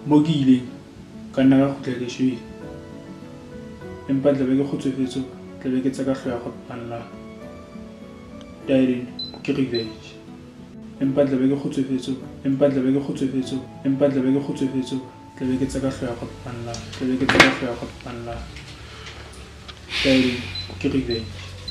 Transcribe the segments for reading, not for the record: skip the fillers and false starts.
Mogili kana ga go tle shwe empa tla be ke kgotsofetse tla be ke tsa ka hloya go panla diary ke revenge empa tla be ke kgotsofetse empa tla be ke kgotsofetse empa tla be ke kgotsofetse tla be ke tsa ka hloya go panla tla be ke tsa ka hloya go panla diary ke revenge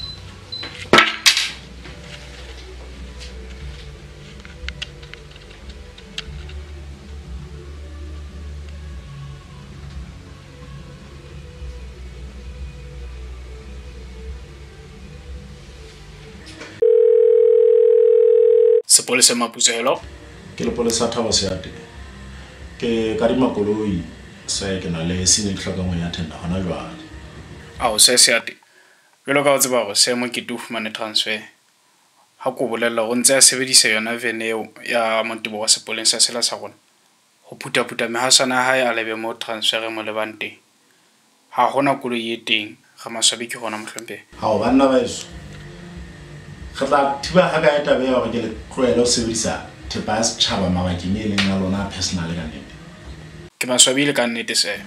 Sepolesa Maputswe, hello? Ke lepolesa Thabo Seate. Ke kadima koloi sa ke na le sene tlhokang ya tenda hona jwale. Ao se Seate. Jwalo ka o tseba gore se mo ke fumane transfer. Ha ko bolella go ntse a sebedisa yona veneo ya Montebo wa sepolesa sela sa rona. Go phutaputa mehasana hae a lebe mo transfer mo lebante. Ha gona koloi e teng, ga maswabi ke gona mohlompe. Ha o banna ba eso. Khata thiba ha ka eta be ya gore ke le tloela o sebedisa thepa ya setšhaba mabakeng e leng a lona personal ka nnete. Ke maswabi le ka nnete se.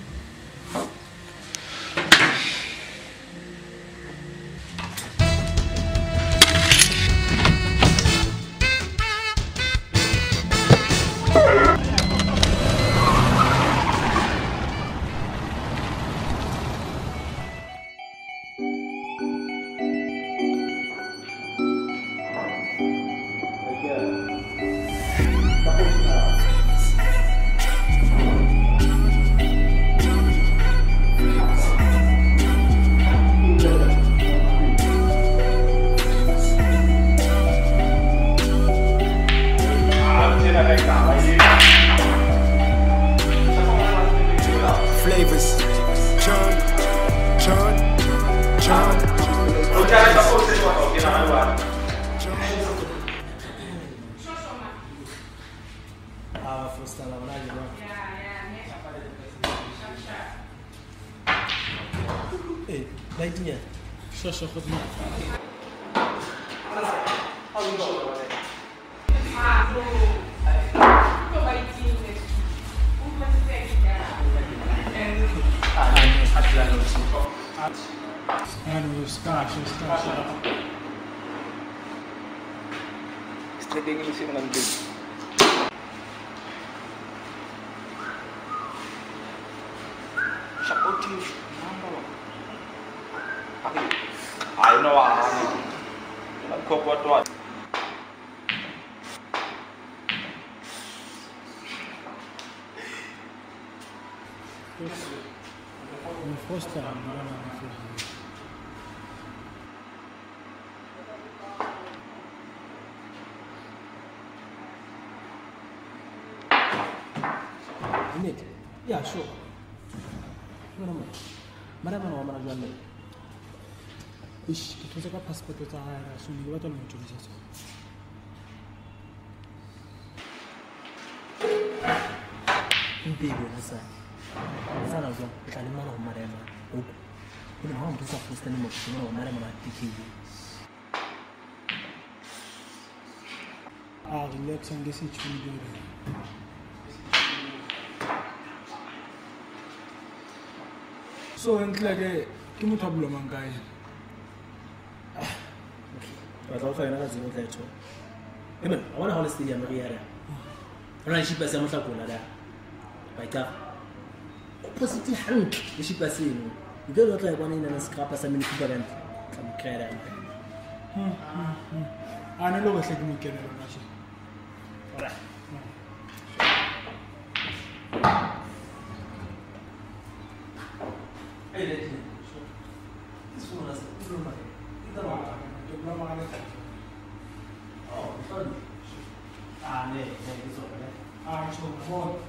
Flavors, John. Hey, light me. Sure, goed man. Yeah, sure. Madam, I'm going to go. Ish, it was a passport that I assume you were going to visit. Baby, what's that? It's not a job. It's a man of Madame. You know how to suffer standing up to know Madame at PK. Relax and this is really so enhleke ke mothabolo mang kae But I'll find out what I told. Even I want to hold the Maria. And I ship as a Motacula there. By car. Opposite hand, the ship as in. You don't look like one in a scrap as a mini people and come carry. I know what's like me can Alright. Hey, this one has a diploma. Oh, sorry. No, this one. so more.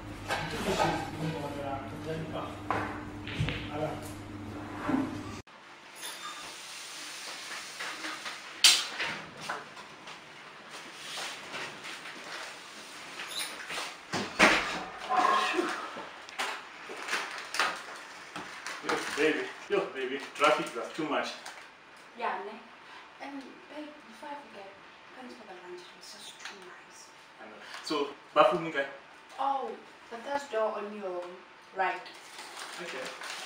Baby, traffic is too much. Yeah, ne? And babe, before I forget, thanks for the lunch. It was just too nice. I know. So, bathroom guy. Oh, The third door on your right. Okay.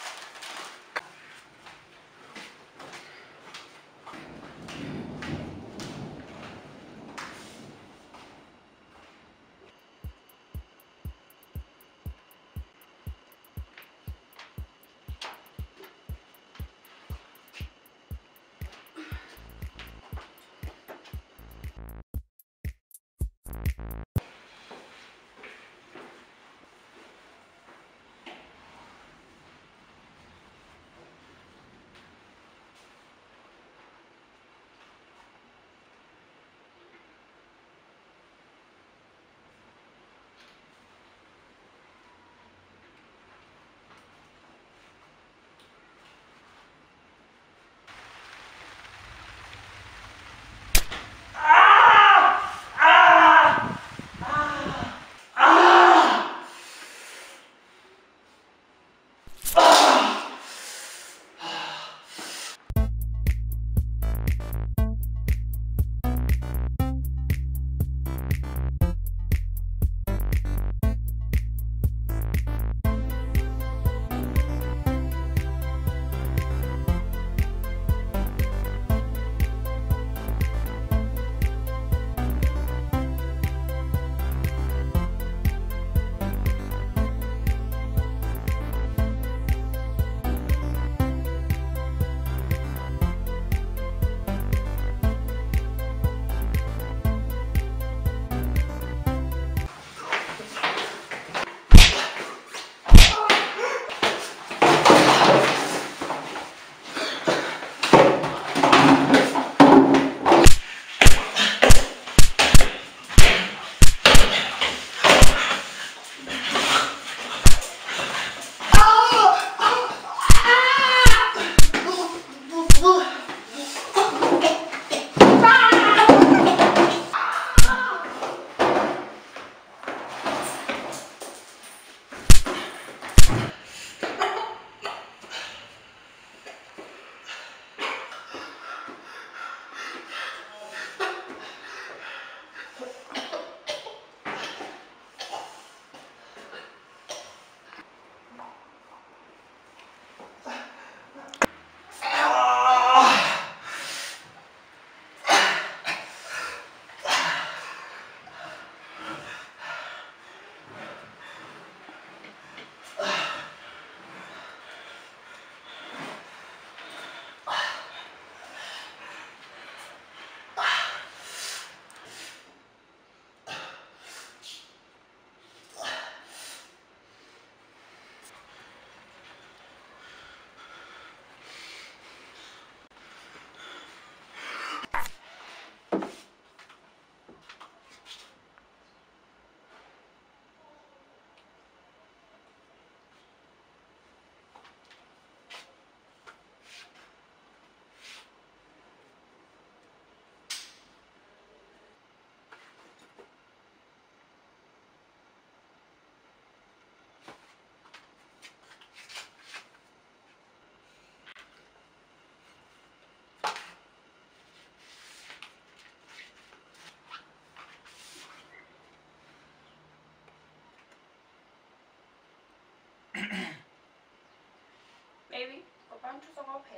Baby, go back to the pay.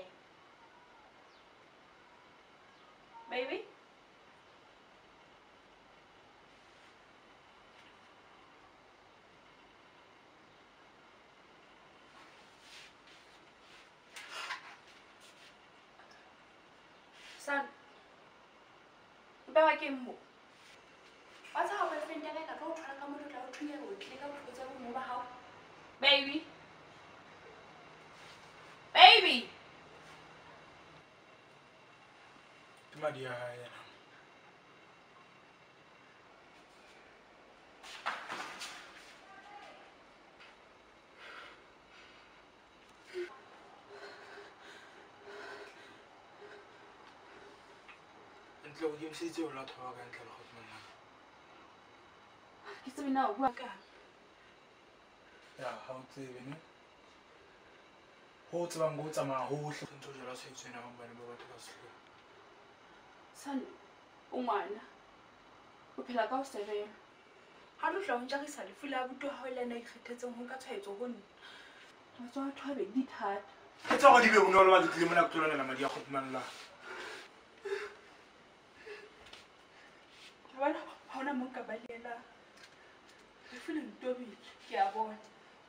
Baby? Son, ba ke mo. Wa tsa ba friend ya ka tlo tshwara ka mo tla o thunya go tle ka go tsa mo ba hao. Baby? Baby? Madi ya hae yena. Ntle o dimisitse o la thoba ka ntle le go tsena. Ke tsebe na o bua ka. Ya, ha o tsebe ne. Ho tsebang go tsamaya hohle ntse o jela tshwaetswana ba bana ba batho ka sehloho. Son, o ngwana. O phela ka o sebela. ha lo tla o ntjagisa lefu la abuti wa hao le ena ikgethetseng ho nka tshwaetso ho nna matso a batho a bedi thata e tsa go di be o ne o le ba tlile mona ke tlolela madi a kgotmanela bona ha ona mo nka balelang lefu le ntobile ke a bona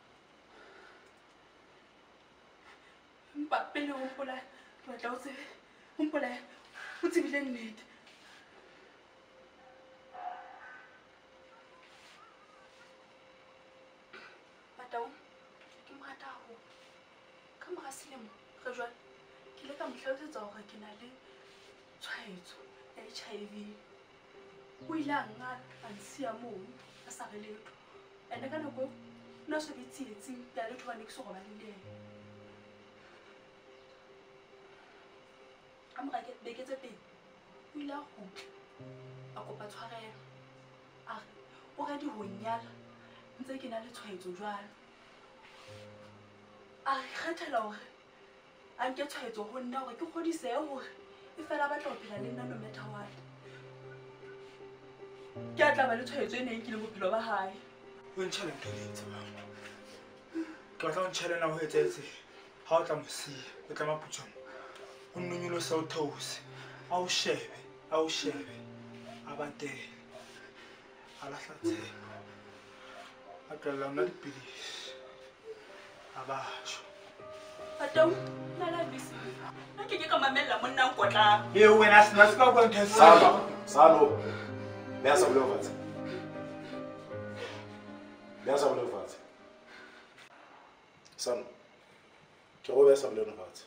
empa pele o mpola ke batla o tsebe o mpola o tsebile nnete batao ke mo rata haholo ka mora selemo re jwale ke ile ka mo hlalosetsa hore ke na le tshwaetso ya HIV o ile a ngala a nsiya moo a sa re letho ene ka nako o ne a so le tsietsing ya letho ba ne ke so robale le ena a mora beke tse pedi o ile a kgutla a kopa tshwarelo a re o ready ho nyala ntse ke na le tshwaetso jwalo a kgethela hore a nke tshwaetso ho nna hore ke kgodisehe hore e fela batla ho phela le nna no matter what ke a tla ba le tshwaetso e neng ke le bophelo ba hae o ntšhele ntho le tsebang ke batla o ntšhele na ho etsetse ha o tla mo siya o tla maputsong o nnonyolo sa o theose a o shebe a batele a lahla tshepo a tlohella ona dipidisi a basho batao nna la bisi nna ke ka mamella monna nkotlang eo wena sena se ka bua ntho e Salo. Beha sabole fatshe. Beha sabole fatshe. Salo. Ke go beha sabole fatshe.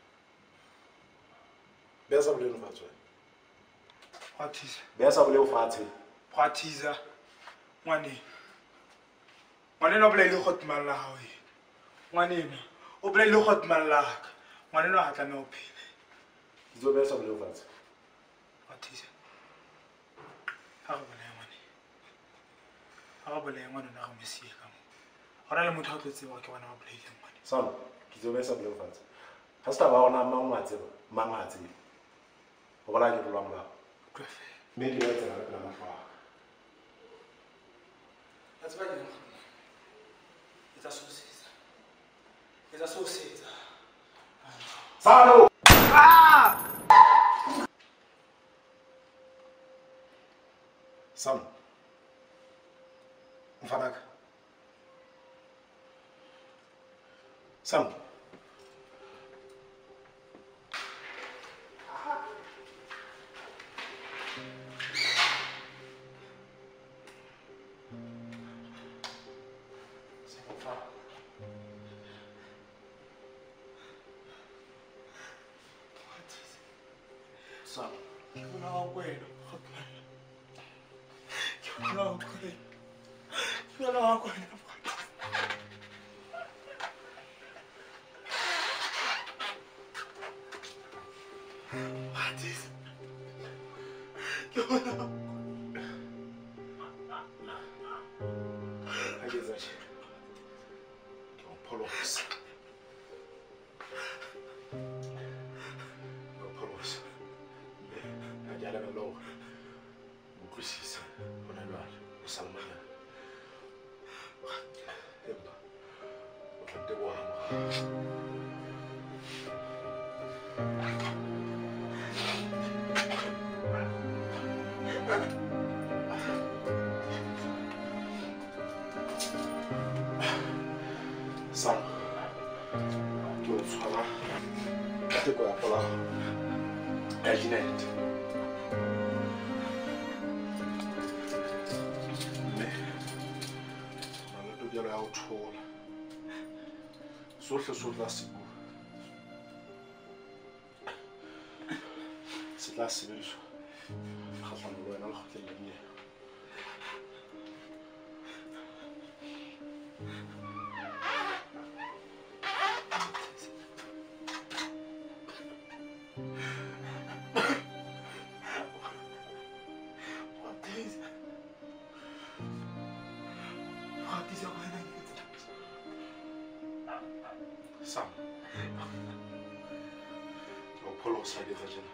Beha sabole fatshe. Pratisa. Beha sabole fatshe. Pratisa. Ngwanena o bolela le khotman la hao e. Ngwanena o bolela le khotman la ka. Ngwanena ha tlameha o phele. Ke zo beha sabole fatshe. Pratisa. Ha re bole ngwana na go mesie ka mo ora le motho a tlo tseba ke bana ba boleile ngwana Salo ke zo beha sabole fatshe. Ha sta ba ona mangwatse go bola ke tlolang ba tlofe me di batla ka la mafwa a tseba ke etsa sosetsa Salo Salo Mfanaka Salo Salo Salo ke o tshwara ka teko ya pola ya Jeanette mme na le tokelo ya ho thola sohle so tla se tla sebediswa kgahlano le wena le kgotleng la dinyewe Sam, o pholo sa di tsena.